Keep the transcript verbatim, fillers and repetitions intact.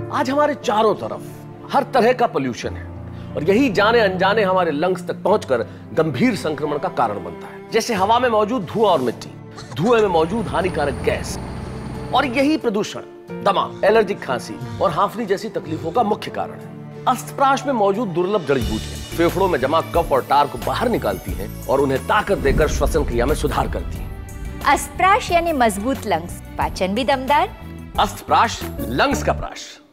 आज हमारे चारों तरफ हर तरह का पोल्यूशन है और यही जाने अनजाने हमारे लंग्स तक पहुंचकर गंभीर संक्रमण का कारण बनता है। जैसे हवा में मौजूद धुआं और मिट्टी, धुएं में मौजूद हानिकारक गैस, और यही प्रदूषण दमा, एलर्जिक खांसी और हांफनी जैसी तकलीफों का मुख्य कारण है। AsthPrash में मौजूद दुर्लभ जड़ी बूटियां फेफड़ों में जमा कफ और टार को बाहर निकालती हैं और उन्हें ताकत देकर श्वसन क्रिया में सुधार करती हैं। AsthPrash यानी मजबूत लंग्स, पाचन भी दमदार। AsthPrash, लंग्स का प्राश।